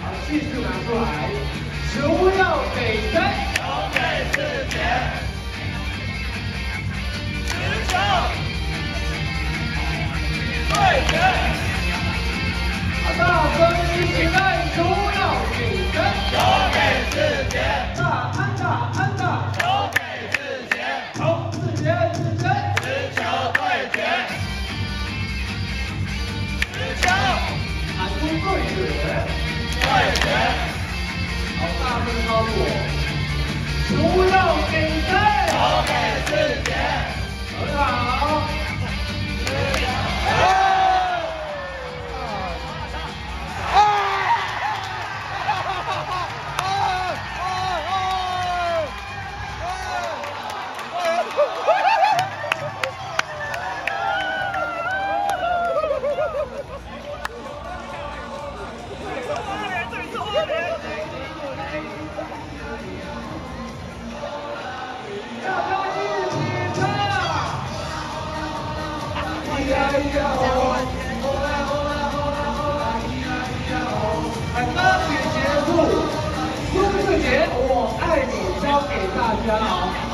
好，继续拿出来，食物要给谁？ 交给自己。持球。对决。 大声一起带，食物要给谁？ 交给自己。 大安打， 交给自己。 好，自己。 持球对决。持球。 喊出对决。 对决。 好，大声操作，食物要给谁？ 交给自己。 很好。歌曲结束，朱志杰，我爱你，交给大家。